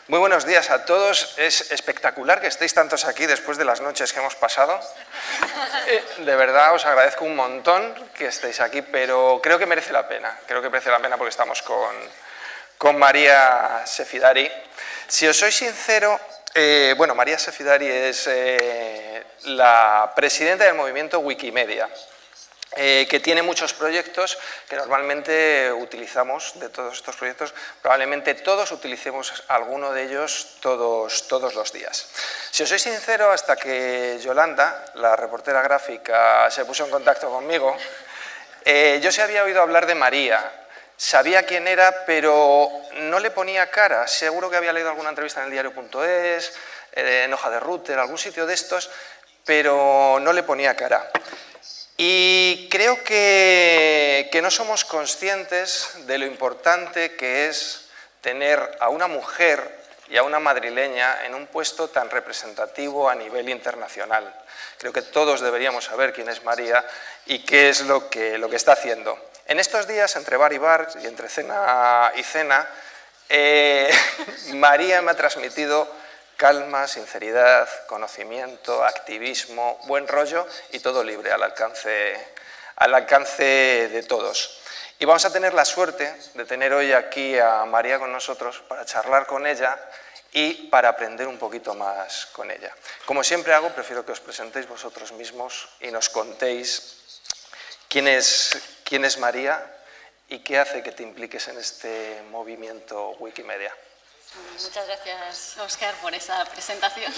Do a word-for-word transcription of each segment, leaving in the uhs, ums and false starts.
Muy buenos días a todos. Es espectacular que estéis tantos aquí después de las noches que hemos pasado. De verdad os agradezco un montón que estéis aquí, pero creo que merece la pena. Creo que merece la pena porque estamos con, con María Sefidari. Si os soy sincero, eh, bueno, María Sefidari es eh, la presidenta del movimiento Wikimedia. Eh, que tiene muchos proyectos que normalmente utilizamos. De todos estos proyectos, probablemente todos utilicemos alguno de ellos todos, todos los días. Si os soy sincero, hasta que Yolanda, la reportera gráfica, se puso en contacto conmigo, eh, yo se había oído hablar de María, sabía quién era, pero no le ponía cara. Seguro que había leído alguna entrevista en el diario punto es, eh, en Hoja de Router, algún sitio de estos, pero no le ponía cara. Y creo que, que no somos conscientes de lo importante que es tener a una mujer y a una madrileña en un puesto tan representativo a nivel internacional. Creo que todos deberíamos saber quién es María y qué es lo que, lo que está haciendo. En estos días, entre bar y bar y entre cena y cena, eh, María me ha transmitido calma, sinceridad, conocimiento, activismo, buen rollo y todo libre al alcance, al alcance de todos. Y vamos a tener la suerte de tener hoy aquí a María con nosotros para charlar con ella y para aprender un poquito más con ella. Como siempre hago, prefiero que os presentéis vosotros mismos y nos contéis quién es, quién es María y qué hace que te impliques en este movimiento Wikimedia. Muchas gracias, Óscar, por esa presentación.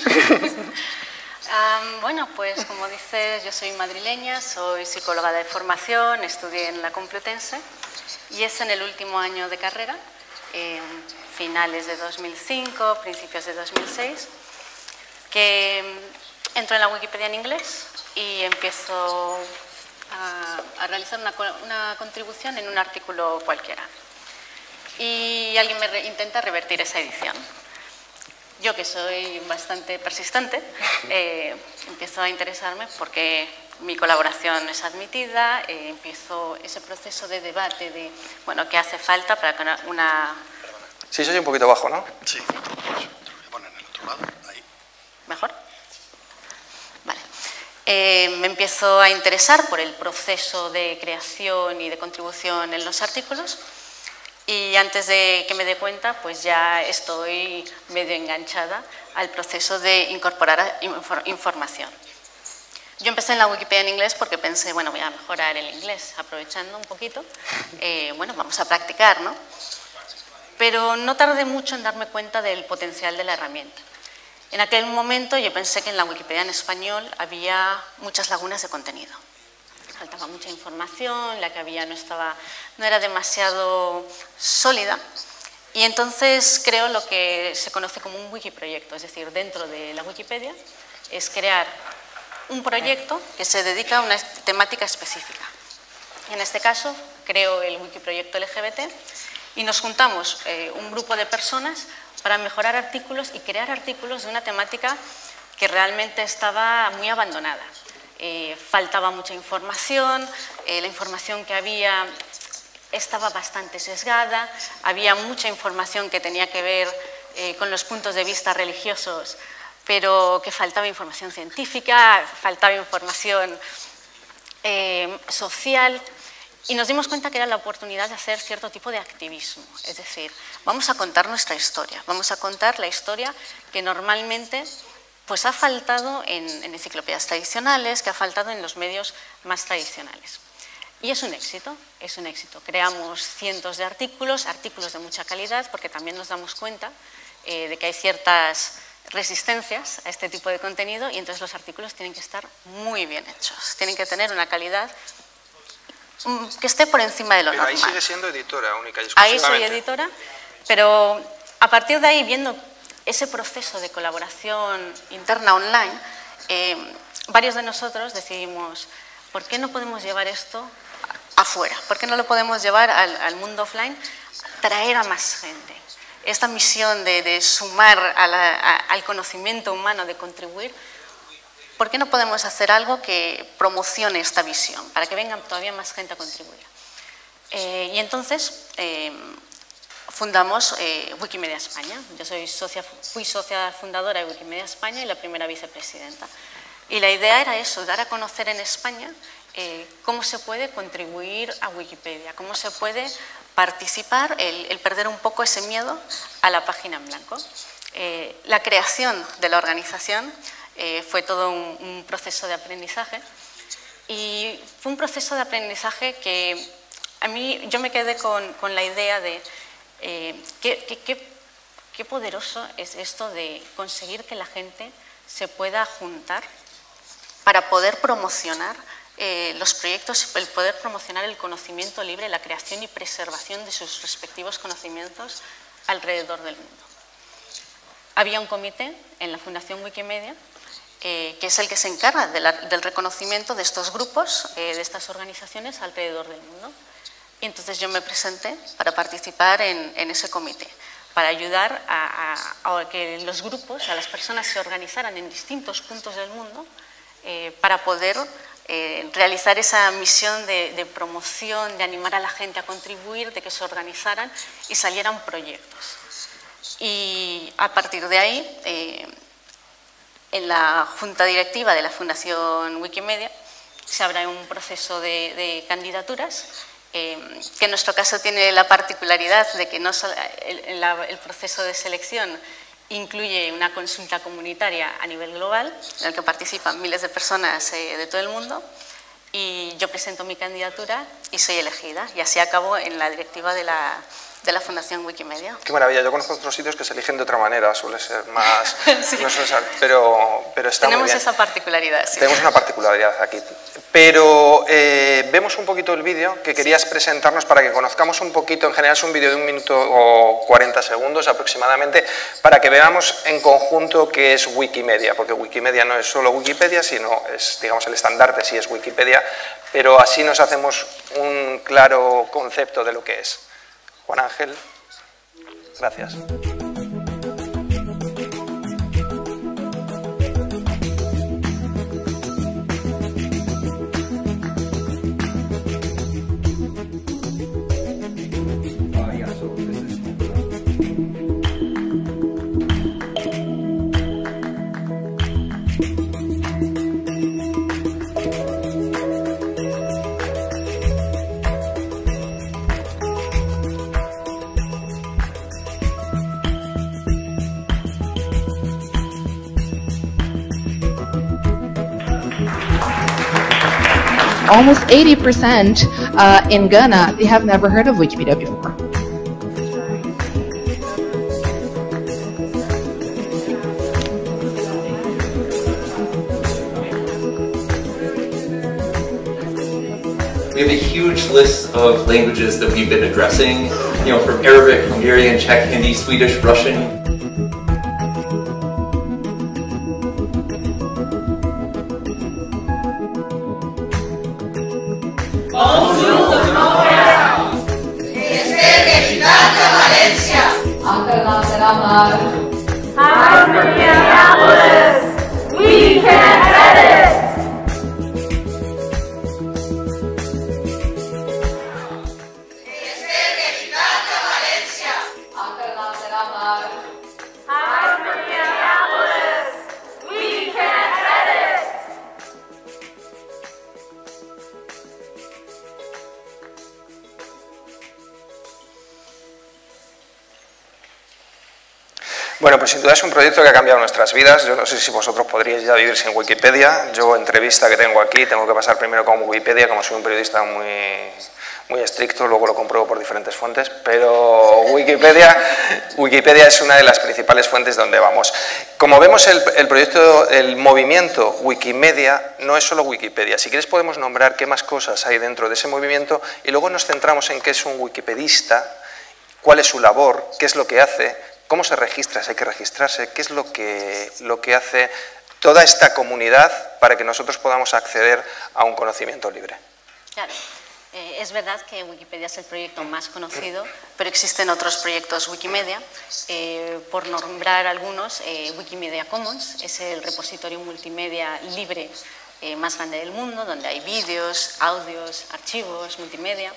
um, bueno, pues como dices, yo soy madrileña, soy psicóloga de formación, estudié en la Complutense y es en el último año de carrera, en finales de dos mil cinco, principios de dos mil seis, que entro en la Wikipedia en inglés y empiezo a, a realizar una, una contribución en un artículo cualquiera. Y alguien me re intenta revertir esa edición. Yo, que soy bastante persistente, eh, empiezo a interesarme porque mi colaboración es admitida, eh, empiezo ese proceso de debate de, bueno, qué hace falta para que una... una... Sí, soy un poquito bajo, ¿no? Sí, te lo voy a poner en el otro lado, ahí. ¿Mejor? Vale. Eh, me empiezo a interesar por el proceso de creación y de contribución en los artículos. Y antes de que me dé cuenta, pues ya estoy medio enganchada al proceso de incorporar información. Yo empecé en la Wikipedia en inglés porque pensé, bueno, voy a mejorar el inglés, aprovechando un poquito. Eh, bueno, vamos a practicar, ¿no? Pero no tardé mucho en darme cuenta del potencial de la herramienta. En aquel momento yo pensé que en la Wikipedia en español había muchas lagunas de contenido. Faltaba mucha información, la que había no, estaba, no era demasiado sólida y entonces creo lo que se conoce como un wikiproyecto, es decir, dentro de la Wikipedia es crear un proyecto que se dedica a una temática específica. En este caso creo el wikiproyecto L G B T y nos juntamos eh, un grupo de personas para mejorar artículos y crear artículos de una temática que realmente estaba muy abandonada. Eh, faltaba mucha información, eh, la información que había estaba bastante sesgada, había mucha información que tenía que ver eh, con los puntos de vista religiosos, pero que faltaba información científica, faltaba información eh, social y nos dimos cuenta que era la oportunidad de hacer cierto tipo de activismo, es decir, vamos a contar nuestra historia, vamos a contar la historia que normalmente pues ha faltado en, en enciclopedias tradicionales, que ha faltado en los medios más tradicionales. Y es un éxito, es un éxito. Creamos cientos de artículos, artículos de mucha calidad, porque también nos damos cuenta eh, de que hay ciertas resistencias a este tipo de contenido y entonces los artículos tienen que estar muy bien hechos, tienen que tener una calidad que esté por encima de lo pero normal. Ahí sigue siendo editora única y exclusivamente. Ahí soy editora, pero a partir de ahí, viendo ese proceso de colaboración interna online, eh, varios de nosotros decidimos, ¿por qué no podemos llevar esto afuera? ¿Por qué no lo podemos llevar al, al mundo offline? Traer a más gente. Esta misión de, de sumar a la, a, al conocimiento humano, de contribuir, ¿por qué no podemos hacer algo que promocione esta visión, para que vengan todavía más gente a contribuir? Eh, y entonces, eh, fundamos eh, Wikimedia España. Yo soy socia, fui socia fundadora de Wikimedia España y la primera vicepresidenta. Y la idea era eso, dar a conocer en España eh, cómo se puede contribuir a Wikipedia, cómo se puede participar, el, el perder un poco ese miedo a la página en blanco. Eh, la creación de la organización eh, fue todo un, un proceso de aprendizaje y fue un proceso de aprendizaje que a mí yo me quedé con, con la idea de eh, qué, qué, qué, qué poderoso es esto de conseguir que la gente se pueda juntar para poder promocionar eh, los proyectos, el poder promocionar el conocimiento libre, la creación y preservación de sus respectivos conocimientos alrededor del mundo. Había un comité en la Fundación Wikimedia eh, que es el que se encarga de la, del reconocimiento de estos grupos, eh, de estas organizaciones alrededor del mundo. Y entonces yo me presenté para participar en, en ese comité, para ayudar a, a, a que los grupos, a las personas se organizaran en distintos puntos del mundo eh, para poder eh, realizar esa misión de, de promoción, de animar a la gente a contribuir, de que se organizaran y salieran proyectos. Y a partir de ahí, eh, en la junta directiva de la Fundación Wikimedia, se abre un proceso de, de candidaturas, eh, que en nuestro caso tiene la particularidad de que no solo el, la, el proceso de selección incluye una consulta comunitaria a nivel global, en el que participan miles de personas eh, de todo el mundo, y yo presento mi candidatura y soy elegida, y así acabo en la directiva de la, de la Fundación Wikimedia. Qué maravilla, yo conozco otros sitios que se eligen de otra manera, suele ser más... sí. no suele ser, pero, pero está Tenemos muy bien. esa particularidad, sí. Tenemos una particularidad aquí. Pero eh, vemos un poquito el vídeo que querías presentarnos para que conozcamos un poquito, en general es un vídeo de un minuto o cuarenta segundos aproximadamente, para que veamos en conjunto qué es Wikimedia, porque Wikimedia no es solo Wikipedia, sino es, digamos, el estandarte sí es Wikipedia, pero así nos hacemos un claro concepto de lo que es. Juan Ángel, gracias. Almost eighty percent uh, in Ghana, they have never heard of Wikipedia before. We have a huge list of languages that we've been addressing, you know, from Arabic, Hungarian, Czech, Hindi, Swedish, Russian. We can edit! Bueno, pues sin duda es un proyecto que ha cambiado nuestras vidas. Yo no sé si vosotros podríais ya vivir sin Wikipedia. Yo, entrevista que tengo aquí, tengo que pasar primero con Wikipedia, como soy un periodista muy, muy estricto, luego lo compruebo por diferentes fuentes, pero Wikipedia, Wikipedia es una de las principales fuentes donde vamos. Como vemos, el, el proyecto, el movimiento Wikimedia no es solo Wikipedia. Si quieres podemos nombrar qué más cosas hay dentro de ese movimiento y luego nos centramos en qué es un wikipedista, cuál es su labor, qué es lo que hace, cómo se registra, si hay que registrarse, qué es lo que, lo que hace toda esta comunidad para que nosotros podamos acceder a un conocimiento libre. Claro, eh, es verdad que Wikipedia es el proyecto más conocido, pero existen otros proyectos Wikimedia. Eh, por nombrar algunos, eh, Wikimedia Commons es el repositorio multimedia libre eh, más grande del mundo, donde hay vídeos, audios, archivos, multimedia.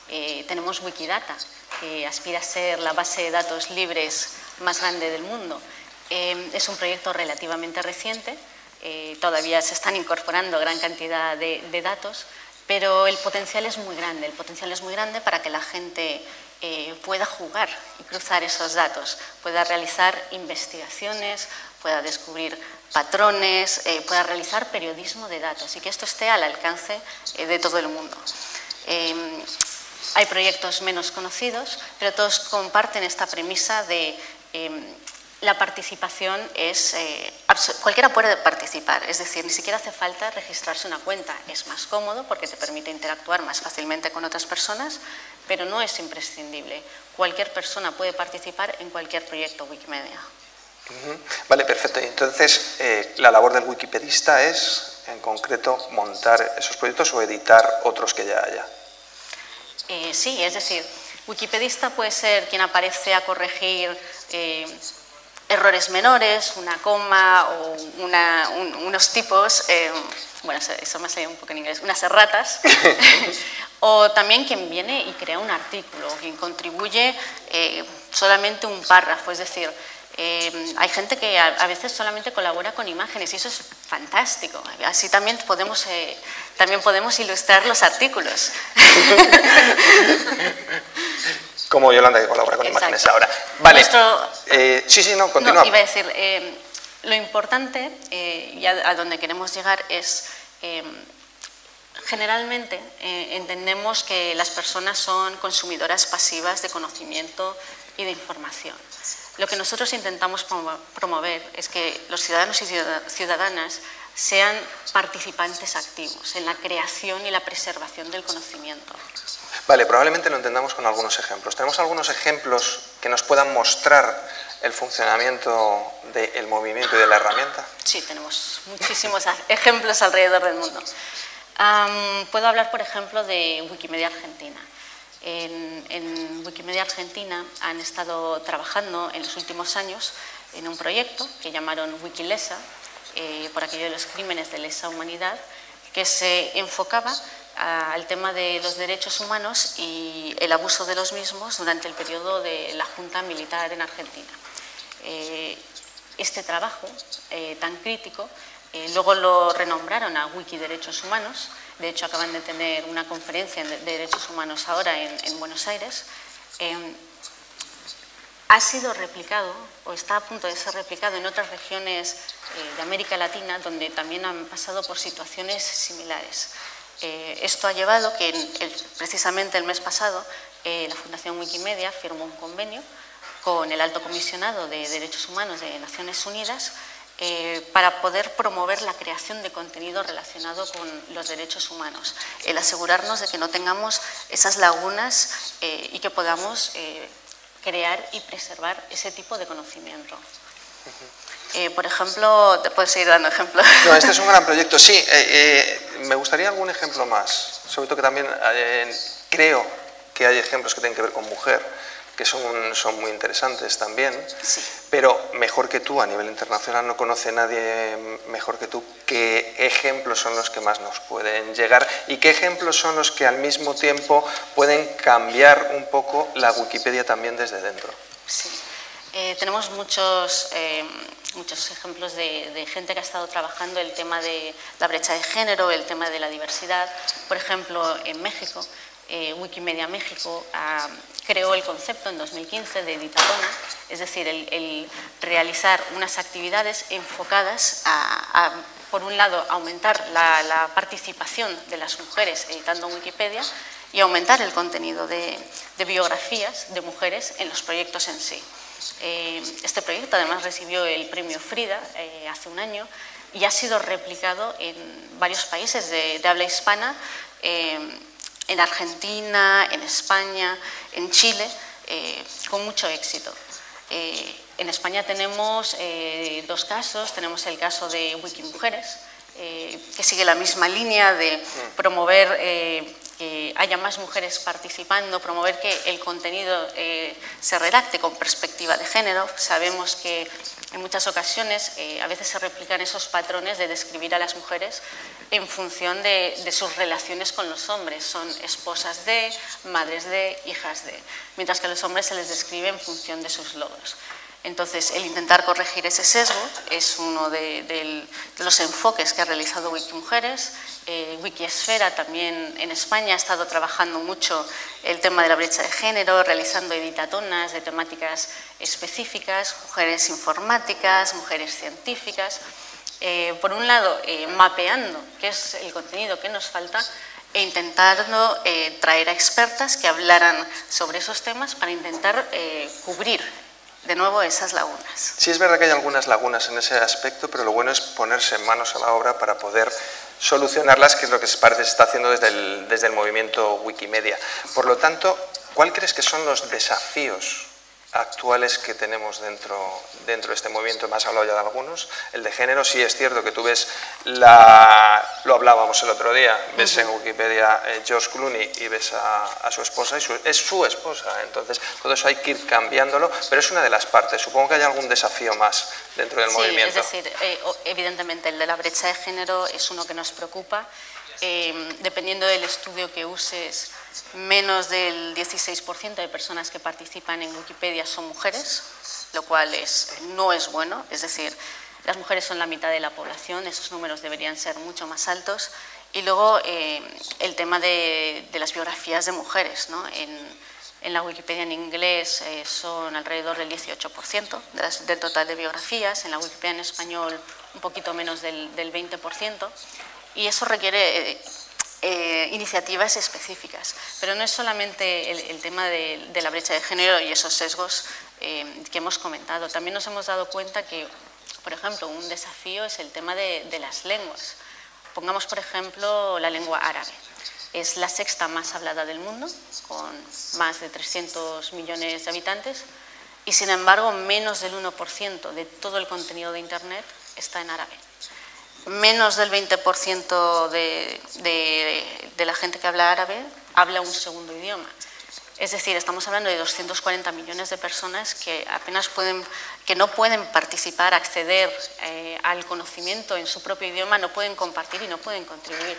Eh, tenemos Wikidata, que aspira a ser la base de datos libres más grande del mundo. Eh, es un proyecto relativamente reciente, eh, todavía se están incorporando gran cantidad de, de datos, pero el potencial es muy grande, el potencial es muy grande para que la gente eh, pueda jugar y cruzar esos datos, pueda realizar investigaciones, pueda descubrir patrones, eh, pueda realizar periodismo de datos y que esto esté al alcance eh, de todo el mundo. Eh, hay proyectos menos conocidos, pero todos comparten esta premisa de eh, la participación es, eh, cualquiera puede participar, es decir, ni siquiera hace falta registrarse una cuenta, es más cómodo porque te permite interactuar más fácilmente con otras personas, pero no es imprescindible. Cualquier persona puede participar en cualquier proyecto Wikimedia. Uh-huh. Vale, perfecto. Entonces, eh, la labor del wikipedista es, en concreto, montar esos proyectos o editar otros que ya haya. Eh, sí, es decir, wikipedista puede ser quien aparece a corregir eh, errores menores, una coma o una, un, unos tipos, eh, bueno, eso me salió un poco en inglés, unas erratas, o también quien viene y crea un artículo, quien contribuye eh, solamente un párrafo, es decir, eh, hay gente que a, a veces solamente colabora con imágenes y eso es fantástico, así también podemos, eh, también podemos ilustrar los artículos. Como Yolanda, que colabora con Exacto. imágenes ahora. Vale. Nuestro... Eh, sí, sí, no, continúa. No, iba a decir, eh, lo importante eh, y a, a donde queremos llegar es, eh, generalmente eh, entendemos que las personas son consumidoras pasivas de conocimiento y de información. Lo que nosotros intentamos promover es que los ciudadanos y ciudadanas sean participantes activos en la creación y la preservación del conocimiento. Vale, probablemente lo entendamos con algunos ejemplos. ¿Tenemos algunos ejemplos que nos puedan mostrar el funcionamiento del movimiento y de la herramienta? Sí, tenemos muchísimos ejemplos alrededor del mundo. Um, puedo hablar, por ejemplo, de Wikimedia Argentina. En, en Wikimedia Argentina han estado trabajando en los últimos años en un proyecto que llamaron Wikilesa, eh, por aquello de los crímenes de lesa humanidad, que se enfocaba al tema de los derechos humanos y el abuso de los mismos durante el periodo de la Junta Militar en Argentina. Eh, este trabajo eh, tan crítico eh, luego lo renombraron a Wiki Derechos Humanos. De hecho, acaban de tener una conferencia de derechos humanos ahora en, en Buenos Aires. Eh, ha sido replicado o está a punto de ser replicado en otras regiones eh, de América Latina donde también han pasado por situaciones similares. Eh, esto ha llevado que el, precisamente el mes pasado eh, la Fundación Wikimedia firmó un convenio con el Alto Comisionado de Derechos Humanos de Naciones Unidas eh, para poder promover la creación de contenido relacionado con los derechos humanos, el asegurarnos de que no tengamos esas lagunas eh, y que podamos eh, crear y preservar ese tipo de conocimiento. Eh, por ejemplo, te puedes seguir dando ejemplos. No, este es un gran proyecto, sí. Eh, eh, me gustaría algún ejemplo más. Sobre todo que también eh, creo que hay ejemplos que tienen que ver con mujer, que son, son muy interesantes también. Sí. Pero mejor que tú, a nivel internacional, no conoce nadie mejor que tú qué ejemplos son los que más nos pueden llegar y qué ejemplos son los que al mismo tiempo pueden cambiar un poco la Wikipedia también desde dentro. Sí. Eh, tenemos muchos, eh, muchos ejemplos de, de gente que ha estado trabajando el tema de la brecha de género, el tema de la diversidad. Por ejemplo, en México, eh, Wikimedia México ah, creó el concepto en dos mil quince de editatona, es decir, el, el realizar unas actividades enfocadas a, a por un lado, aumentar la, la participación de las mujeres editando Wikipedia y aumentar el contenido de, de biografías de mujeres en los proyectos en sí. Eh, este proyecto además recibió el premio Frida eh, hace un año y ha sido replicado en varios países de, de habla hispana, eh, en Argentina, en España, en Chile, eh, con mucho éxito. Eh, en España tenemos eh, dos casos, tenemos el caso de Wikimujeres, eh, que sigue la misma línea de promover eh, que haya más mujeres participando, promover que el contenido eh, se redacte con perspectiva de género. Sabemos que en muchas ocasiones eh, a veces se replican esos patrones de describir a las mujeres en función de, de sus relaciones con los hombres. Son esposas de, madres de, hijas de, mientras que a los hombres se les describe en función de sus logros. Entonces, el intentar corregir ese sesgo es uno de, de, de los enfoques que ha realizado Wikimujeres. Eh, Wikisfera también en España ha estado trabajando mucho el tema de la brecha de género, realizando editatonas de temáticas específicas, mujeres informáticas, mujeres científicas. Eh, por un lado, eh, mapeando qué es el contenido que nos falta e intentando eh, traer a expertas que hablaran sobre esos temas para intentar eh, cubrir de nuevo esas lagunas. Sí, es verdad que hay algunas lagunas en ese aspecto, pero lo bueno es ponerse manos a la obra para poder solucionarlas, que es lo que parece se está haciendo desde el, desde el movimiento Wikimedia. Por lo tanto, ¿cuál crees que son los desafíos actuales que tenemos dentro, dentro de este movimiento? Me has hablado ya de algunos. El de género, sí es cierto que tú ves, la, lo hablábamos el otro día, ves uh-huh. en Wikipedia eh, George Clooney y ves a, a su esposa, y su, es su esposa, entonces todo eso hay que ir cambiándolo, pero es una de las partes. Supongo que hay algún desafío más dentro del sí, movimiento. Es decir, eh, evidentemente el de la brecha de género es uno que nos preocupa. Eh, dependiendo del estudio que uses, menos del dieciséis por ciento de personas que participan en Wikipedia son mujeres, lo cual es, no es bueno. Es decir, las mujeres son la mitad de la población, esos números deberían ser mucho más altos. Y luego eh, el tema de, de las biografías de mujeres, ¿no? En, en la Wikipedia en inglés eh, son alrededor del dieciocho por ciento de las, del total de biografías, en la Wikipedia en español un poquito menos del, del veinte por ciento. Y eso requiere eh, eh, iniciativas específicas. Pero no es solamente el, el tema de, de la brecha de género y esos sesgos eh, que hemos comentado. También nos hemos dado cuenta que, por ejemplo, un desafío es el tema de, de las lenguas. Pongamos, por ejemplo, la lengua árabe. Es la sexta más hablada del mundo, con más de trescientos millones de habitantes, y sin embargo, menos del uno por ciento de todo el contenido de Internet está en árabe. Menos del veinte por ciento de, de, de la gente que habla árabe habla un segundo idioma. Es decir, estamos hablando de doscientos cuarenta millones de personas que apenas pueden, que no pueden participar, acceder eh, al conocimiento en su propio idioma, no pueden compartir y no pueden contribuir.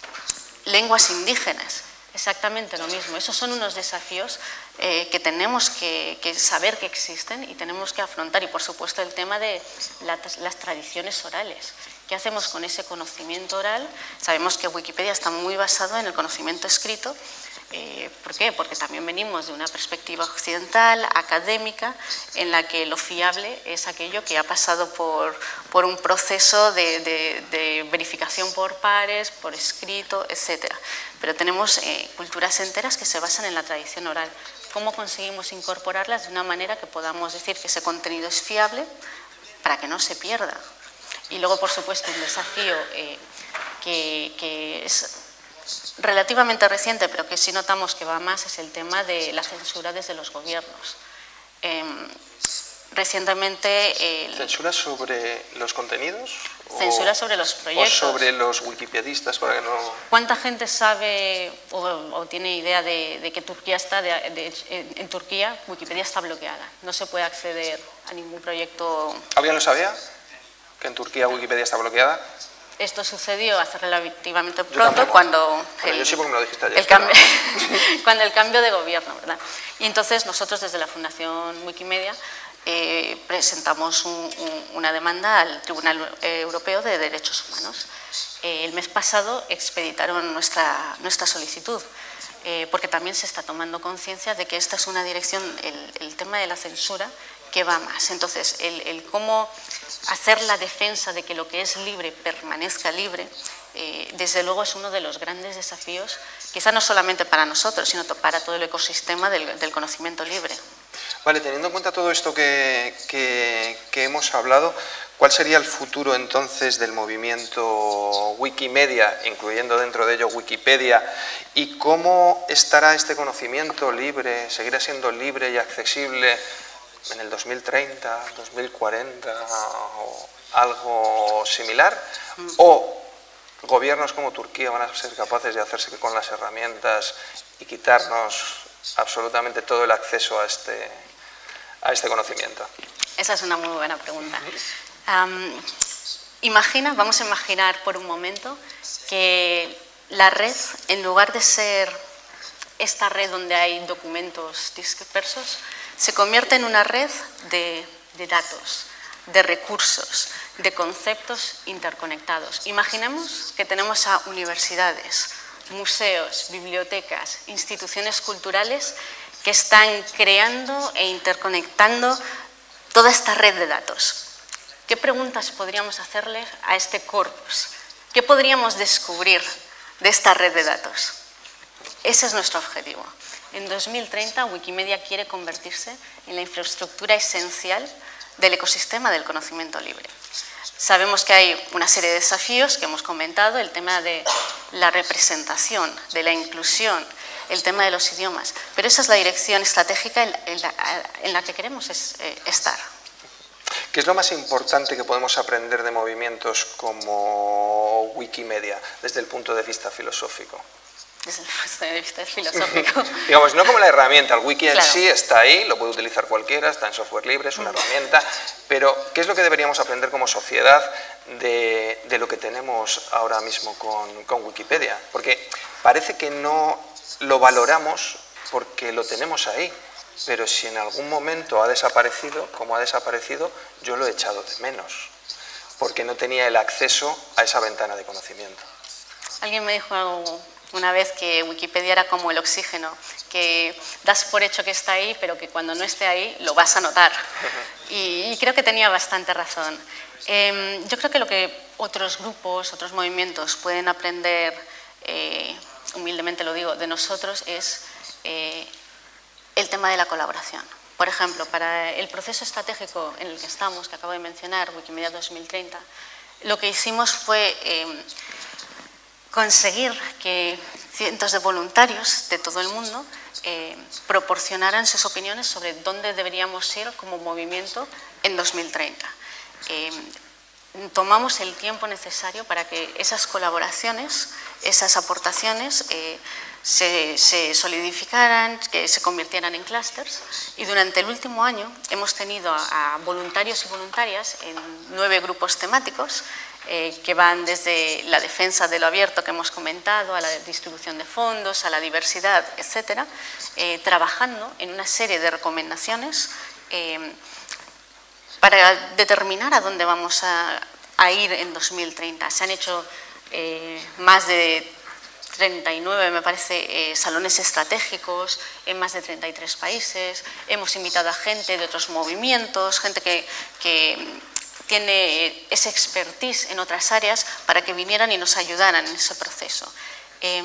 Lenguas indígenas, exactamente lo mismo. Esos son unos desafíos eh, que tenemos que, que saber que existen y tenemos que afrontar. Y, por supuesto, el tema de la, las tradiciones orales. ¿Qué hacemos con ese conocimiento oral? Sabemos que Wikipedia está muy basado en el conocimiento escrito. Eh, ¿Por qué? Porque también venimos de una perspectiva occidental, académica, en la que lo fiable es aquello que ha pasado por, por un proceso de, de, de verificación por pares, por escrito, etcétera. Pero tenemos eh, culturas enteras que se basan en la tradición oral. ¿Cómo conseguimos incorporarlas de una manera que podamos decir que ese contenido es fiable para que no se pierda? Y luego, por supuesto, un desafío eh, que, que es relativamente reciente, pero que sí notamos que va más, es el tema de la censura desde los gobiernos. Eh, recientemente... El... ¿Censura sobre los contenidos? Censura o, sobre los proyectos. ¿O sobre los wikipedistas? Para que no... ¿Cuánta gente sabe o, o tiene idea de, de que Turquía está, de, de, en, en Turquía Wikipedia está bloqueada? No se puede acceder a ningún proyecto... ¿Alguien lo sabía? ¿Que en Turquía Wikipedia está bloqueada? Esto sucedió hace relativamente pronto, cuando el, yo sí porque me lo dijiste ayer, el cambio, pero... cuando el cambio de gobierno, ¿verdad? Y entonces nosotros desde la Fundación Wikimedia eh, presentamos un, un, una demanda al Tribunal Europeo de Derechos Humanos. Eh, el mes pasado expeditaron nuestra, nuestra solicitud, eh, porque también se está tomando conciencia de que esta es una dirección, el, el tema de la censura, que va más. Entonces, el, el cómo hacer la defensa de que lo que es libre permanezca libre, eh, desde luego es uno de los grandes desafíos, quizá no solamente para nosotros, sino para todo el ecosistema del, del conocimiento libre. Vale, teniendo en cuenta todo esto que, que, que hemos hablado, ¿cuál sería el futuro entonces del movimiento Wikimedia, incluyendo dentro de ello Wikipedia, y cómo estará este conocimiento libre, seguirá siendo libre y accesible en el dos mil treinta, dos mil cuarenta o algo similar? ¿O gobiernos como Turquía van a ser capaces de hacerse con las herramientas y quitarnos absolutamente todo el acceso a este, a este conocimiento? Esa es una muy buena pregunta. Um, imagina, vamos a imaginar por un momento que la red, en lugar de ser esta red donde hay documentos dispersos, se convierte en una red de, de datos, de recursos, de conceptos interconectados. Imaginemos que tenemos a universidades, museos, bibliotecas, instituciones culturales que están creando e interconectando toda esta red de datos. ¿Qué preguntas podríamos hacerle a este corpus? ¿Qué podríamos descubrir de esta red de datos? Ese es nuestro objetivo. En dos mil treinta, Wikimedia quiere convertirse en la infraestructura esencial del ecosistema del conocimiento libre. Sabemos que hay una serie de desafíos que hemos comentado, el tema de la representación, de la inclusión, el tema de los idiomas, pero esa es la dirección estratégica en la, en la que queremos es, eh, estar. ¿Qué es lo más importante que podemos aprender de movimientos como Wikimedia desde el punto de vista filosófico? Desde el punto de vista filosófico. Digamos, no como la herramienta, el wiki en Claro. sí está ahí, lo puede utilizar cualquiera, está en software libre, es una herramienta, pero ¿qué es lo que deberíamos aprender como sociedad de, de lo que tenemos ahora mismo con, con Wikipedia? Porque parece que no lo valoramos porque lo tenemos ahí, pero si en algún momento ha desaparecido, como ha desaparecido, yo lo he echado de menos, porque no tenía el acceso a esa ventana de conocimiento. Alguien me dijo algo una vez que Wikipedia era como el oxígeno, que das por hecho que está ahí, pero que cuando no esté ahí lo vas a notar. Y, y creo que tenía bastante razón. Eh, yo creo que lo que otros grupos, otros movimientos pueden aprender, eh, humildemente lo digo, de nosotros es eh, el tema de la colaboración. Por ejemplo, para el proceso estratégico en el que estamos, que acabo de mencionar, Wikimedia dos mil treinta, lo que hicimos fue eh, conseguir que cientos de voluntarios de todo el mundo eh, proporcionaran sus opiniones sobre dónde deberíamos ir como movimiento en dos mil treinta. Eh, tomamos el tiempo necesario para que esas colaboraciones, esas aportaciones eh, se, se solidificaran, que se convirtieran en clústeres, y durante el último año hemos tenido a, a voluntarios y voluntarias en nueve grupos temáticos Eh, que van desde la defensa de lo abierto que hemos comentado, a la distribución de fondos, a la diversidad, etcétera, eh, trabajando en una serie de recomendaciones eh, para determinar a dónde vamos a, a ir en dos mil treinta. Se han hecho eh, más de treinta y nueve, me parece, eh, salones estratégicos en más de treinta y tres países. Hemos invitado a gente de otros movimientos, gente que... que tiene ese expertise en otras áreas para que vinieran y nos ayudaran en ese proceso. Eh,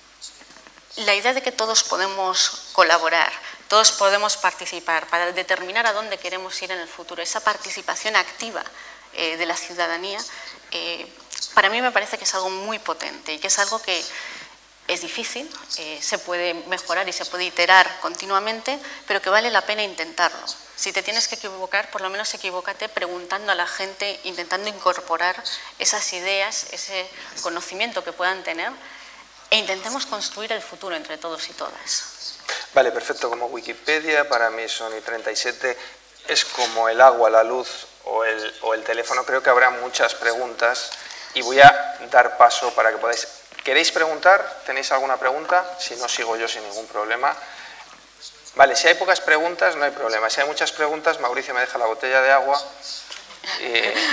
la idea de que todos podemos colaborar, todos podemos participar para determinar a dónde queremos ir en el futuro, esa participación activa eh, de la ciudadanía, eh, para mí me parece que es algo muy potente y que es algo que es difícil, eh, se puede mejorar y se puede iterar continuamente, pero que vale la pena intentarlo. Si te tienes que equivocar, por lo menos equivócate preguntando a la gente, intentando incorporar esas ideas, ese conocimiento que puedan tener e intentemos construir el futuro entre todos y todas. Vale, perfecto. Como Wikipedia, para mí Sony treinta y siete es como el agua, la luz o el, o el teléfono. Creo que habrá muchas preguntas y voy a dar paso para que podáis... ¿Queréis preguntar? ¿Tenéis alguna pregunta? Si no, sigo yo sin ningún problema. Vale, si hay pocas preguntas, no hay problema. Si hay muchas preguntas, Mauricio me deja la botella de agua. Y...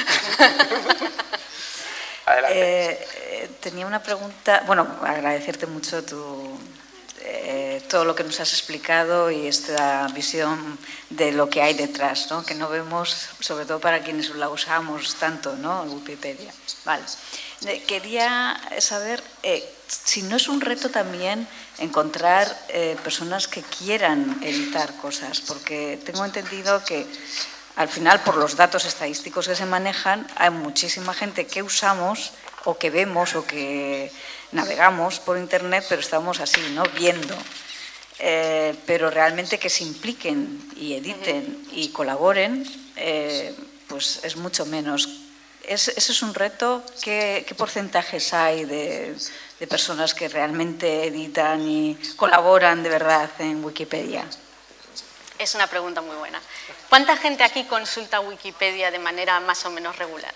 Adelante. Eh, eh, tenía una pregunta, bueno, agradecerte mucho tu, eh, todo lo que nos has explicado y esta visión de lo que hay detrás, ¿no? Que no vemos, sobre todo para quienes la usamos tanto, ¿no? En Wikipedia. Vale. Quería saber eh, si no es un reto también encontrar eh, personas que quieran editar cosas, porque tengo entendido que al final, por los datos estadísticos que se manejan, hay muchísima gente que usamos o que vemos o que navegamos por Internet, pero estamos así, ¿no? Viendo. Eh, pero realmente que se impliquen y editen y colaboren, eh, pues es mucho menos. es, ese es un reto. ¿Qué, qué porcentajes hay de, de personas que realmente editan y colaboran de verdad en Wikipedia? Es una pregunta muy buena. ¿Cuánta gente aquí consulta Wikipedia de manera más o menos regular?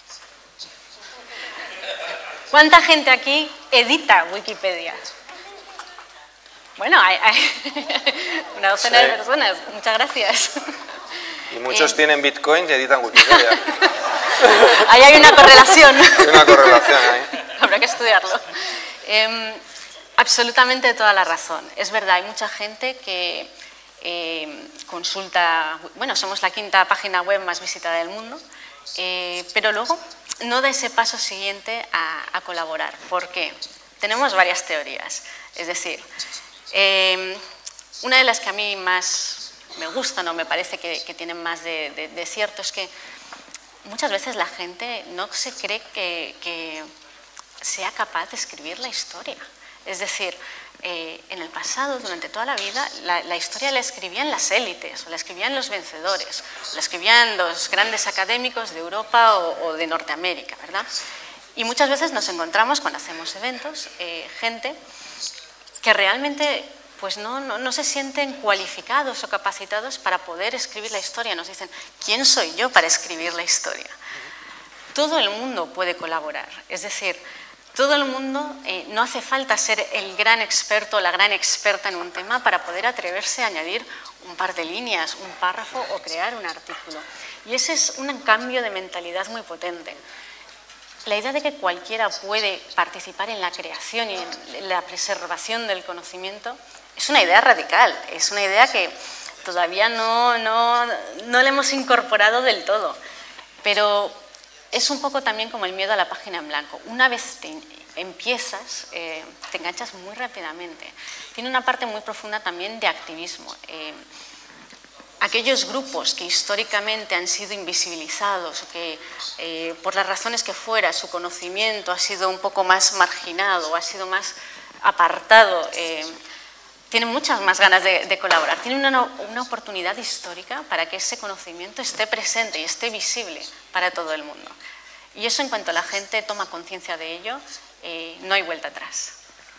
¿Cuánta gente aquí edita Wikipedia? Bueno, hay, hay una docena sí. de personas. Muchas gracias. Y muchos eh, tienen Bitcoin y editan Wikipedia. Ahí hay una correlación. Hay una correlación ahí. Habrá que estudiarlo. Eh, absolutamente toda la razón. Es verdad, hay mucha gente que eh, consulta... Bueno, somos la quinta página web más visitada del mundo, eh, pero luego no da ese paso siguiente a, a colaborar. ¿Por qué? Tenemos varias teorías. Es decir, eh, una de las que a mí más me gustan o me parece que, que tienen más de, de, de cierto es que muchas veces la gente no se cree que, que sea capaz de escribir la historia. Es decir, eh, en el pasado, durante toda la vida, la, la historia la escribían las élites, o la escribían los vencedores, o la escribían los grandes académicos de Europa o, o de Norteamérica, ¿verdad? Y muchas veces nos encontramos, cuando hacemos eventos, eh, gente que realmente pues no, no, no se sienten cualificados o capacitados para poder escribir la historia. Nos dicen, ¿quién soy yo para escribir la historia? Todo el mundo puede colaborar, es decir, todo el mundo, eh, no hace falta ser el gran experto o la gran experta en un tema para poder atreverse a añadir un par de líneas, un párrafo o crear un artículo. Y ese es un cambio de mentalidad muy potente. La idea de que cualquiera puede participar en la creación y en la preservación del conocimiento es una idea radical, es una idea que todavía no, no, no la hemos incorporado del todo, pero es un poco también como el miedo a la página en blanco. Una vez te empiezas, eh, te enganchas muy rápidamente. Tiene una parte muy profunda también de activismo. Eh, aquellos grupos que históricamente han sido invisibilizados o que eh, por las razones que fuera su conocimiento ha sido un poco más marginado, ha sido más apartado, eh, tienen muchas más ganas de, de colaborar. Tienen una, una oportunidad histórica para que ese conocimiento esté presente y esté visible para todo el mundo. Y eso, en cuanto la gente toma conciencia de ello, eh, no hay vuelta atrás.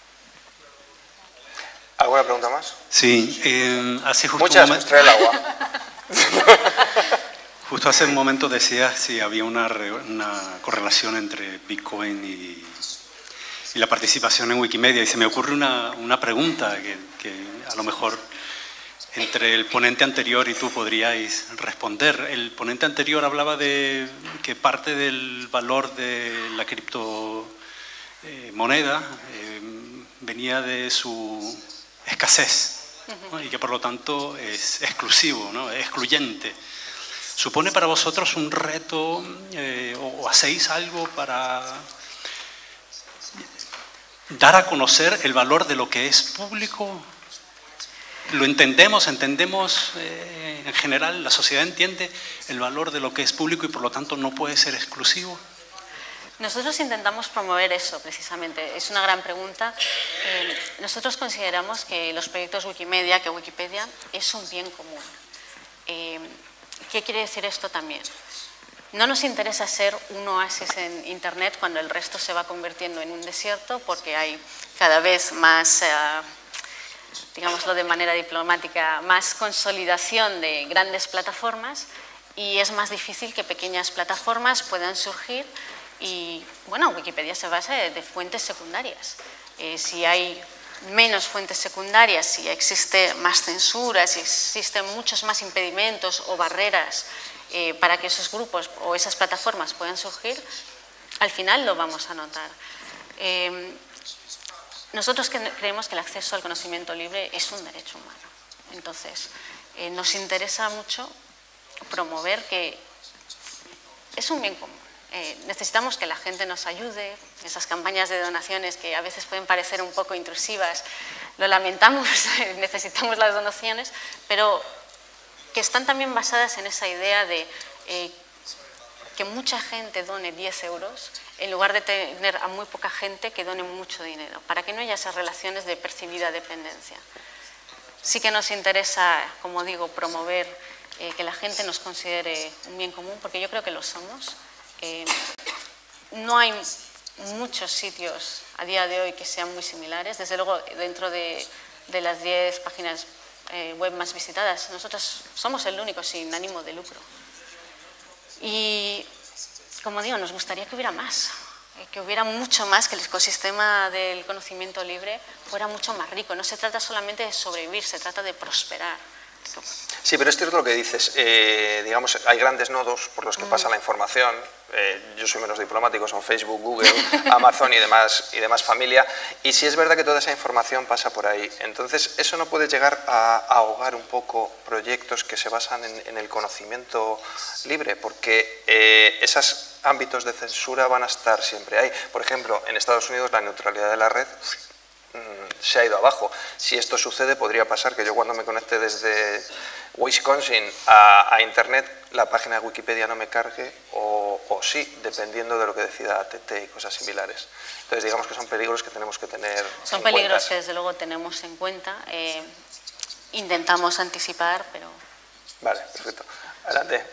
¿Alguna pregunta más? Sí, eh, hace justo Muchas, un momento... pues trae el agua. Justo hace un momento decías si había una, una correlación entre Bitcoin y, y la participación en Wikimedia, y se me ocurre una, una pregunta que, que a lo mejor entre el ponente anterior y tú podríais responder. El ponente anterior hablaba de que parte del valor de la criptomoneda eh, venía de su escasez, ¿no? Y que por lo tanto es exclusivo, ¿no? Excluyente. ¿Supone para vosotros un reto eh, o, o hacéis algo para dar a conocer el valor de lo que es público? ¿Lo entendemos? ¿Entendemos eh, en general, la sociedad entiende el valor de lo que es público y por lo tanto no puede ser exclusivo? Nosotros intentamos promover eso, precisamente. Es una gran pregunta. Eh, nosotros consideramos que los proyectos Wikimedia, que Wikipedia, es un bien común. Eh, ¿Qué quiere decir esto también? No nos interesa ser un oasis en Internet cuando el resto se va convirtiendo en un desierto, porque hay cada vez más, eh, digámoslo de manera diplomática, más consolidación de grandes plataformas y es más difícil que pequeñas plataformas puedan surgir. Y bueno, Wikipedia se basa de fuentes secundarias. Eh, si hay menos fuentes secundarias, si existe más censura, si existen muchos más impedimentos o barreras eh, para que esos grupos o esas plataformas puedan surgir, al final lo vamos a notar. Eh, nosotros creemos que el acceso al conocimiento libre es un derecho humano. Entonces, eh, nos interesa mucho promover que es un bien común. Eh, necesitamos que la gente nos ayude, esas campañas de donaciones que a veces pueden parecer un poco intrusivas, lo lamentamos, necesitamos las donaciones, pero que están también basadas en esa idea de eh, que mucha gente done diez euros en lugar de tener a muy poca gente que done mucho dinero, para que no haya esas relaciones de percibida dependencia. Sí que nos interesa, como digo, promover eh, que la gente nos considere un bien común, porque yo creo que lo somos. Eh, no hay muchos sitios a día de hoy que sean muy similares. Desde luego, dentro de, de las diez páginas eh, web más visitadas, nosotros somos el único sin ánimo de lucro. Y, como digo, nos gustaría que hubiera más, que hubiera mucho más, que el ecosistema del conocimiento libre fuera mucho más rico. No se trata solamente de sobrevivir, se trata de prosperar. Sí, pero es cierto lo que dices. Eh, digamos, hay grandes nodos por los que pasa la información. Eh, yo soy menos diplomático, son Facebook, Google, Amazon y demás, y demás familia. Y sí es verdad que toda esa información pasa por ahí. Entonces, eso no puede llegar a, a ahogar un poco proyectos que se basan en, en el conocimiento libre, porque eh, esos ámbitos de censura van a estar siempre ahí. Por ejemplo, en Estados Unidos la neutralidad de la red se ha ido abajo. Si esto sucede, podría pasar que yo cuando me conecte desde Wisconsin a, a Internet, la página de Wikipedia no me cargue o, o sí, dependiendo de lo que decida A T T y cosas similares. Entonces, digamos que son peligros que tenemos que tener Son en peligros cuenta. que desde luego tenemos en cuenta. Eh, intentamos anticipar, pero... Vale, perfecto. Adelante.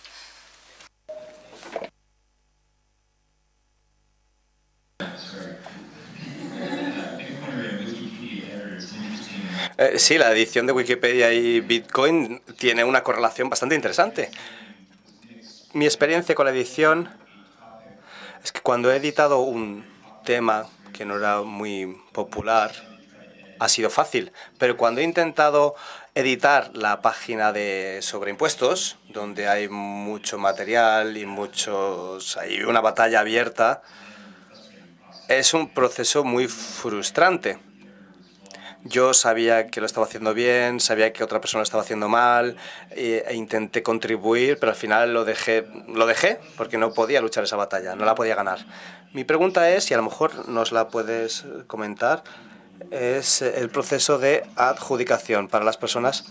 Eh, sí, la edición de Wikipedia y Bitcoin tiene una correlación bastante interesante. Mi experiencia con la edición es que cuando he editado un tema que no era muy popular, ha sido fácil. Pero cuando he intentado editar la página de sobre impuestos, donde hay mucho material y muchos, hay una batalla abierta, es un proceso muy frustrante. Yo sabía que lo estaba haciendo bien, sabía que otra persona lo estaba haciendo mal, e, e intenté contribuir, pero al final lo dejé, lo dejé porque no podía luchar esa batalla, no la podía ganar. Mi pregunta es, y a lo mejor nos la puedes comentar, es el proceso de adjudicación para las personas.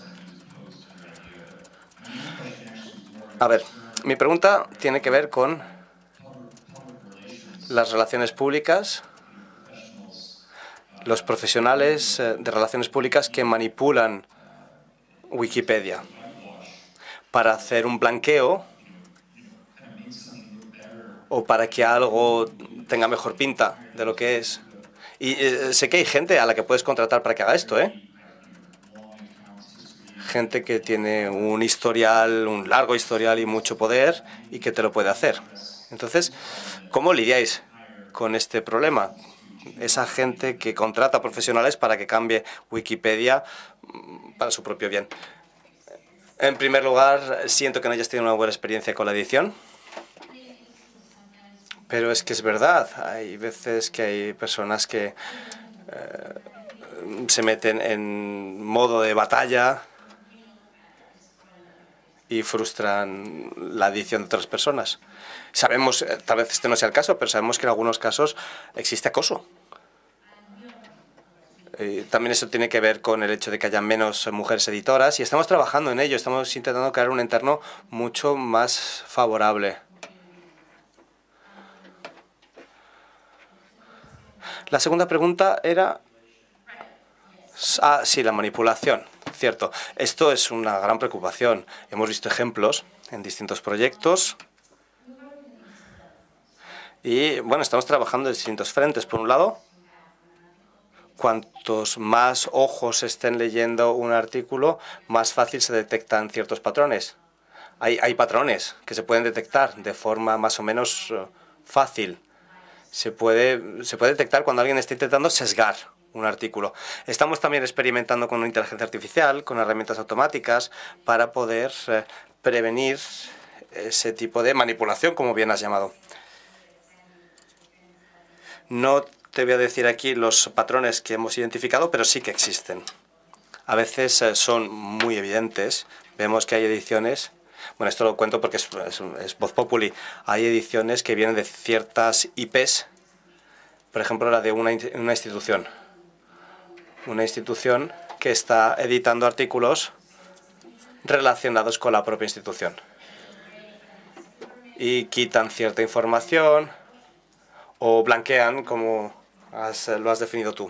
A ver, mi pregunta tiene que ver con las relaciones públicas, los profesionales de relaciones públicas que manipulan Wikipedia para hacer un blanqueo o para que algo tenga mejor pinta de lo que es. Y eh, sé que hay gente a la que puedes contratar para que haga esto, ¿eh? Gente que tiene un historial, un largo historial y mucho poder y que te lo puede hacer. Entonces, ¿cómo lidiáis con este problema? Esa gente que contrata profesionales para que cambie Wikipedia para su propio bien. En primer lugar, siento que no hayas tenido una buena experiencia con la edición. Pero es que es verdad, hay veces que hay personas que eh, se meten en modo de batalla y frustran la edición de otras personas. Sabemos, tal vez este no sea el caso, pero sabemos que en algunos casos existe acoso. Y también eso tiene que ver con el hecho de que haya menos mujeres editoras y estamos trabajando en ello, estamos intentando crear un entorno mucho más favorable. La segunda pregunta era... Ah, sí, la manipulación. Cierto. Esto es una gran preocupación. Hemos visto ejemplos en distintos proyectos. Y, bueno, estamos trabajando en distintos frentes. Por un lado, cuantos más ojos estén leyendo un artículo, más fácil se detectan ciertos patrones. Hay, hay patrones que se pueden detectar de forma más o menos uh, fácil. Se puede, se puede detectar cuando alguien está intentando sesgar un artículo. Estamos también experimentando con una inteligencia artificial, con herramientas automáticas, para poder eh, prevenir ese tipo de manipulación, como bien has llamado. No te voy a decir aquí los patrones que hemos identificado, pero sí que existen. A veces eh, son muy evidentes. Vemos que hay ediciones... Bueno, esto lo cuento porque es, es, es voz populi. Hay ediciones que vienen de ciertas I Pes, por ejemplo, la de una, una institución. Una institución que está editando artículos relacionados con la propia institución. Y quitan cierta información o blanquean, como has, lo has definido tú.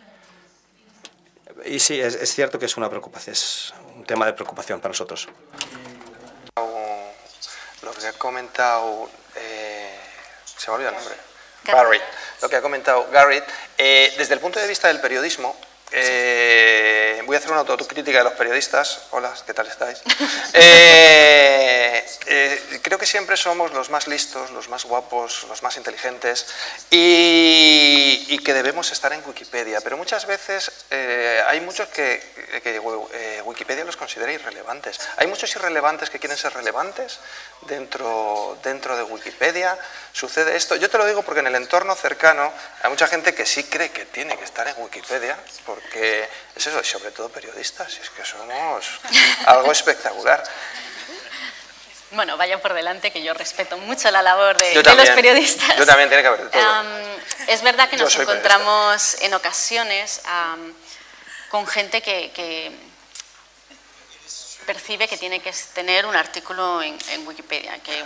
Y sí, es, es cierto que es una preocupación, es un tema de preocupación para nosotros. Lo que ha comentado eh, se me olvida el nombre. Garrett, lo que ha comentado Garrett. Eh, desde el punto de vista del periodismo, eh, voy a hacer una autocrítica de los periodistas. Hola, ¿qué tal estáis? Eh, eh, creo que siempre somos los más listos, los más guapos, los más inteligentes y, y que debemos estar en Wikipedia, pero muchas veces eh, hay muchos que, que eh, Wikipedia los considera irrelevantes. Hay muchos irrelevantes que quieren ser relevantes dentro, dentro de Wikipedia. Sucede esto, yo te lo digo porque en el entorno cercano hay mucha gente que sí cree que tiene que estar en Wikipedia, porque es eso, y sobre todo periodistas, y es que somos algo espectacular. Bueno, vaya por delante que yo respeto mucho la labor de, yo de también, los periodistas. Yo también, tiene que haber de todo. Um, es verdad que Yo nos soy encontramos periodista. en ocasiones um, con gente que, que percibe que tiene que tener un artículo en, en Wikipedia. Que,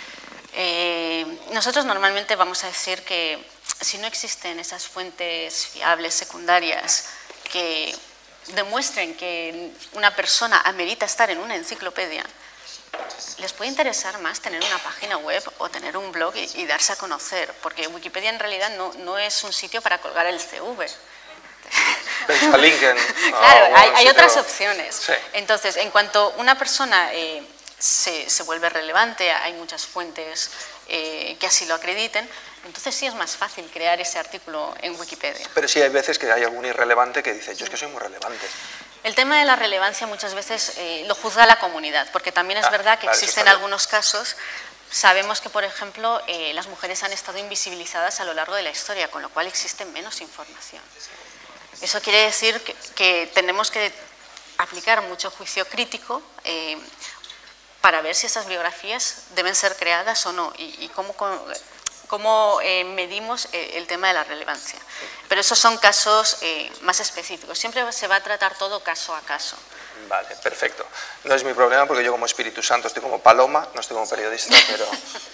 eh, nosotros normalmente vamos a decir que si no existen esas fuentes fiables secundarias que demuestren que una persona amerita estar en una enciclopedia, les puede interesar más tener una página web o tener un blog y, y darse a conocer, porque Wikipedia en realidad no, no es un sitio para colgar el C V. Claro, hay, hay otras opciones. Sí. Entonces, en cuanto una persona eh, se, se vuelve relevante, hay muchas fuentes eh, que así lo acrediten, entonces sí es más fácil crear ese artículo en Wikipedia. Pero sí hay veces que hay algún irrelevante que dice, yo es que soy muy relevante. El tema de la relevancia muchas veces eh, lo juzga la comunidad, porque también es Ah, verdad que claro, eso existen está bien. algunos casos. Sabemos que, por ejemplo, eh, las mujeres han estado invisibilizadas a lo largo de la historia, con lo cual existe menos información. Eso quiere decir que, que tenemos que aplicar mucho juicio crítico eh, para ver si esas biografías deben ser creadas o no y, y cómo, cómo eh, medimos el tema de la relevancia. Pero esos son casos eh, más específicos. Siempre se va a tratar todo caso a caso. Vale, perfecto. No es mi problema porque yo como Espíritu Santo estoy como paloma, no estoy como periodista, pero...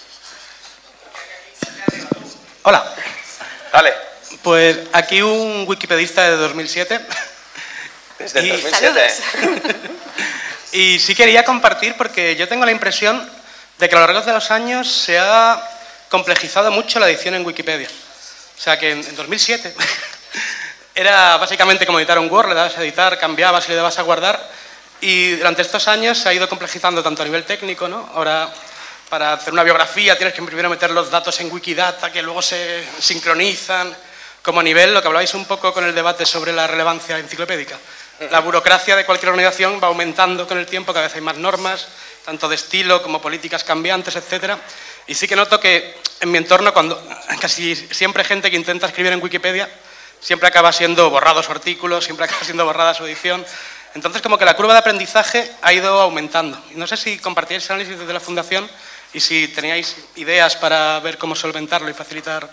Hola. Vale. Pues aquí un wikipedista de dos mil siete. Desde el y, dos mil siete. ¿eh? Y sí quería compartir porque yo tengo la impresión de que a lo largo de los años se ha complejizado mucho la edición en Wikipedia. O sea que en, en dos mil siete era básicamente como editar un Word, le dabas a editar, cambiabas y le dabas a guardar. Y durante estos años se ha ido complejizando tanto a nivel técnico, ¿no? Ahora, para hacer una biografía tienes que primero meter los datos en Wikidata, que luego se sincronizan, como a nivel, lo que hablabais un poco con el debate sobre la relevancia enciclopédica. La burocracia de cualquier organización va aumentando con el tiempo, cada vez hay más normas, tanto de estilo como políticas cambiantes, etcétera. Y sí que noto que en mi entorno, cuando casi siempre gente que intenta escribir en Wikipedia, siempre acaba siendo borrado su artículo, siempre acaba siendo borrada su edición. Entonces, como que la curva de aprendizaje ha ido aumentando. Y no sé si compartíais ese análisis desde la Fundación y si teníais ideas para ver cómo solventarlo y facilitar,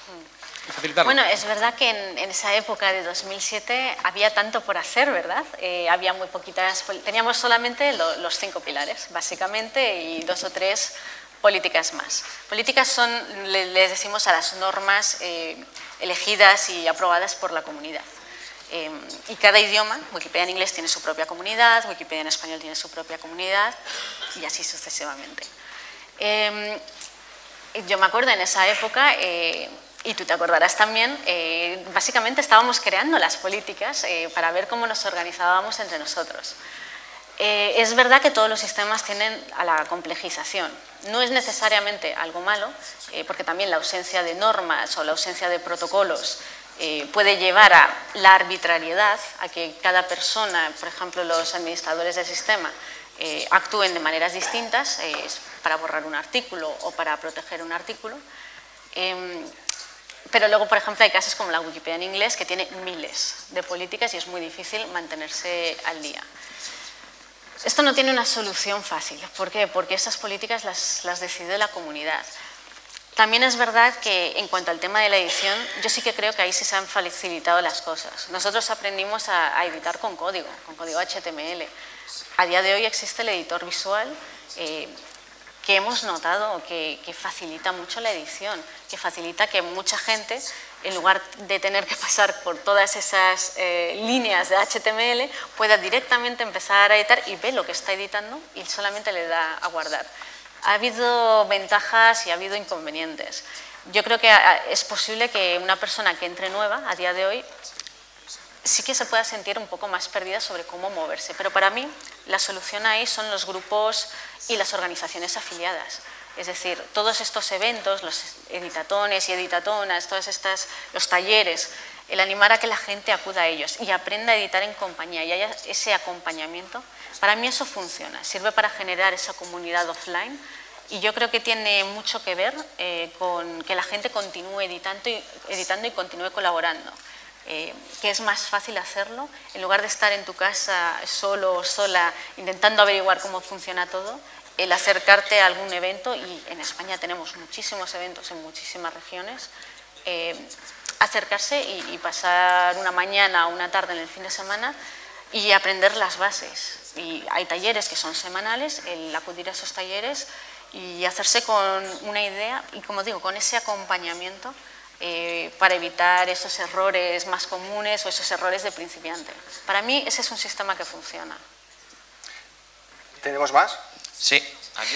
y facilitarlo. Bueno, es verdad que en, en esa época de dos mil siete había tanto por hacer, ¿verdad? Eh, había muy poquitas... Teníamos solamente lo, los cinco pilares, básicamente, y dos o tres políticas más. Políticas son, le, les decimos, a las normas eh, elegidas y aprobadas por la comunidad. Eh, y cada idioma, Wikipedia en inglés tiene su propia comunidad, Wikipedia en español tiene su propia comunidad, y así sucesivamente. Eh, yo me acuerdo en esa época, eh, y tú te acordarás también, eh, básicamente estábamos creando las políticas eh, para ver cómo nos organizábamos entre nosotros. Eh, es verdad que todos los sistemas tienden a la complejización. No es necesariamente algo malo, eh, porque también la ausencia de normas o la ausencia de protocolos eh, puede llevar a la arbitrariedad, a que cada persona, por ejemplo los administradores del sistema, eh, actúen de maneras distintas eh, para borrar un artículo o para proteger un artículo. Eh, pero luego, por ejemplo, hay casos como la Wikipedia en inglés que tiene miles de políticas y es muy difícil mantenerse al día. Esto no tiene una solución fácil. ¿Por qué? Porque esas políticas las, las decide la comunidad. También es verdad que en cuanto al tema de la edición, yo sí que creo que ahí sí se han facilitado las cosas. Nosotros aprendimos a, a editar con código, con código H T M L. A día de hoy existe el editor visual eh, que hemos notado que, que facilita mucho la edición, que facilita que mucha gente, en lugar de tener que pasar por todas esas eh, líneas de H T M L, pueda directamente empezar a editar y ve lo que está editando y solamente le da a guardar. Ha habido ventajas y ha habido inconvenientes. Yo creo que es posible que una persona que entre nueva a día de hoy sí que se pueda sentir un poco más perdida sobre cómo moverse, pero para mí la solución ahí son los grupos y las organizaciones afiliadas. Es decir, todos estos eventos, los editatones y editatonas, todas estas, los talleres, el animar a que la gente acuda a ellos y aprenda a editar en compañía y haya ese acompañamiento, para mí eso funciona, sirve para generar esa comunidad offline y yo creo que tiene mucho que ver eh, con que la gente continúe editando y, editando y continúe colaborando. Eh, que es más fácil hacerlo, en lugar de estar en tu casa solo o sola intentando averiguar cómo funciona todo, el acercarte a algún evento, y en España tenemos muchísimos eventos en muchísimas regiones, eh, acercarse y, y pasar una mañana o una tarde en el fin de semana y aprender las bases. Y hay talleres que son semanales, el acudir a esos talleres y hacerse con una idea y, como digo, con ese acompañamiento Eh, para evitar esos errores más comunes o esos errores de principiante. Para mí ese es un sistema que funciona. ¿Tenemos más? Sí, aquí.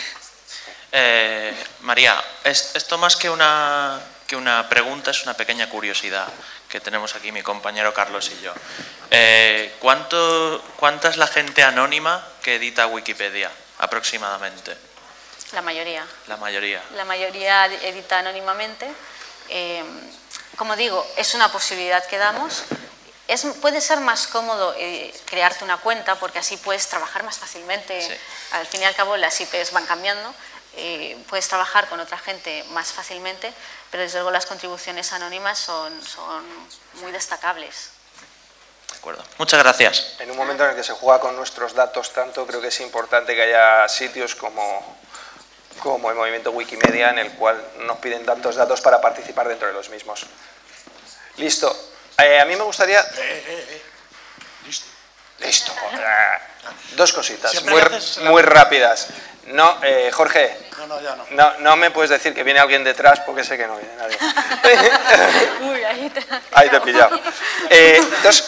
Eh, María, es, esto más que una, que una pregunta es una pequeña curiosidad que tenemos aquí mi compañero Carlos y yo. Eh, ¿cuánto, ¿Cuánta es la gente anónima que edita Wikipedia aproximadamente? La mayoría. La mayoría. La mayoría edita anónimamente. Eh, como digo, es una posibilidad que damos. Es, puede ser más cómodo eh, crearte una cuenta porque así puedes trabajar más fácilmente. Sí. Al fin y al cabo las I Pes van cambiando, eh, puedes trabajar con otra gente más fácilmente, pero desde luego las contribuciones anónimas son, son muy destacables. De acuerdo. Muchas gracias. En un momento en el que se juega con nuestros datos tanto, creo que es importante que haya sitios como... como el movimiento Wikimedia, en el cual nos piden tantos datos para participar dentro de los mismos. Listo. Eh, a mí me gustaría... Eh, eh, eh. Listo. Listo. Dos cositas, muy, muy rápidas. No, eh, Jorge, no, no, ya no. No, no me puedes decir que viene alguien detrás porque sé que no viene nadie. Uy, ahí te, ahí te he pillado. Eh, dos...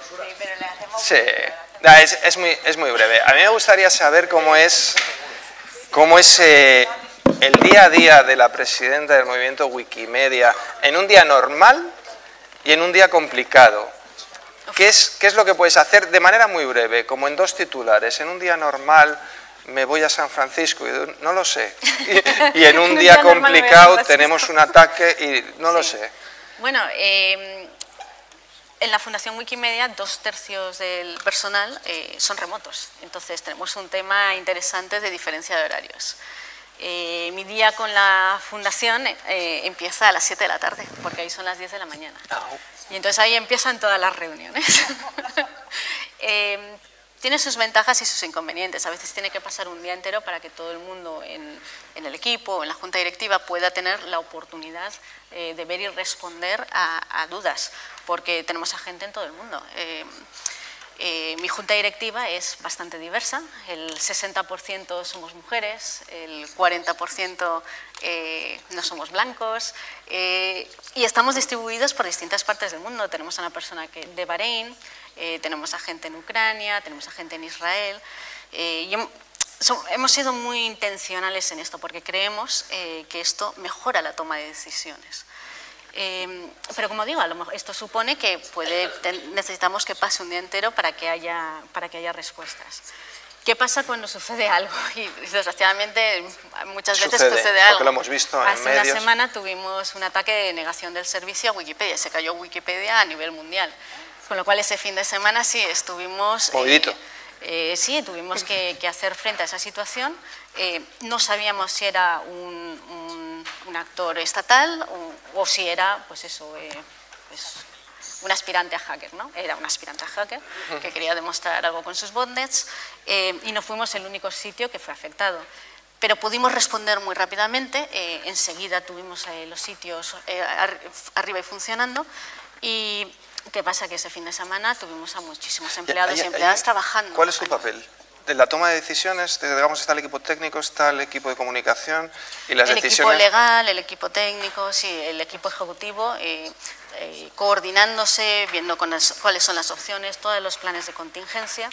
Sí, es, es, muy, es muy breve. A mí me gustaría saber cómo es... ¿Cómo es eh, el día a día de la presidenta del movimiento Wikimedia en un día normal y en un día complicado? ¿Qué es, qué es lo que puedes hacer de manera muy breve, como en dos titulares? En un día normal me voy a San Francisco, y no lo sé. Y, y en un día complicado tenemos un ataque y no lo sé. Bueno, eh, en la Fundación Wikimedia dos tercios del personal eh, son remotos, entonces tenemos un tema interesante de diferencia de horarios. Eh, mi día con la Fundación eh, empieza a las siete de la tarde, porque ahí son las diez de la mañana. Y entonces ahí empiezan todas las reuniones. eh, tiene sus ventajas y sus inconvenientes. A veces tiene que pasar un día entero para que todo el mundo en, en el equipo, en la junta directiva, pueda tener la oportunidad eh, de ver y responder a, a dudas, porque tenemos a gente en todo el mundo. Eh, eh, mi junta directiva es bastante diversa, el sesenta por ciento somos mujeres, el cuarenta por ciento eh, no somos blancos, eh, y estamos distribuidos por distintas partes del mundo. Tenemos a una persona que, de Bahrein, eh, tenemos a gente en Ucrania, tenemos a gente en Israel, eh, y so, hemos sido muy intencionales en esto porque creemos eh, que esto mejora la toma de decisiones. Eh, pero como digo, a lo mejor esto supone que puede, necesitamos que pase un día entero para que haya, para que haya respuestas. ¿Qué pasa cuando sucede algo? Y desgraciadamente muchas veces sucede, sucede algo. Porque lo hemos visto en Hace medios. una semana tuvimos un ataque de negación del servicio a Wikipedia, se cayó Wikipedia a nivel mundial. Con lo cual ese fin de semana sí estuvimos... Movidito. Eh, eh, sí, tuvimos que, que hacer frente a esa situación. Eh, no sabíamos si era un, un, un actor estatal o, o si era, pues eso, eh, pues un aspirante a hacker, ¿no? Era un aspirante a hacker que quería demostrar algo con sus botnets eh, y no fuimos el único sitio que fue afectado. Pero pudimos responder muy rápidamente, eh, enseguida tuvimos eh, los sitios eh, ar arriba y funcionando. Y ¿qué pasa? Que ese fin de semana tuvimos a muchísimos empleados y, y empleadas ahí, trabajando. ¿Cuál es tu papel? En la toma de decisiones, digamos, está el equipo técnico, está el equipo de comunicación y las el decisiones... El equipo legal, el equipo técnico, sí, el equipo ejecutivo, eh, eh, coordinándose, viendo con las, cuáles son las opciones, todos los planes de contingencia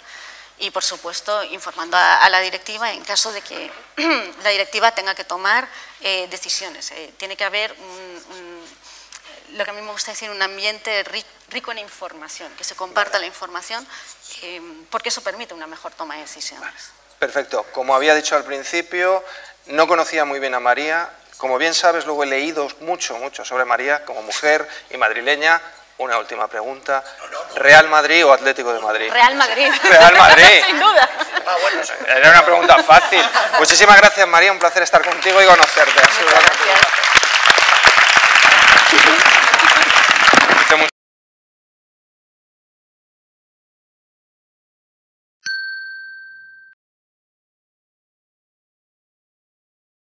y, por supuesto, informando a, a la directiva en caso de que la directiva tenga que tomar eh, decisiones. Eh, tiene que haber un, un, lo que a mí me gusta decir, un ambiente rico en información, que se comparta la información, eh, porque eso permite una mejor toma de decisiones. Perfecto. Como había dicho al principio, no conocía muy bien a María. Como bien sabes, luego he leído mucho, mucho sobre María como mujer y madrileña. Una última pregunta. ¿Real Madrid o Atlético de Madrid? Real Madrid. Real Madrid. Sin duda. Ah, bueno, era una pregunta fácil. Muchísimas gracias, María. Un placer estar contigo y conocerte. Muchas gracias.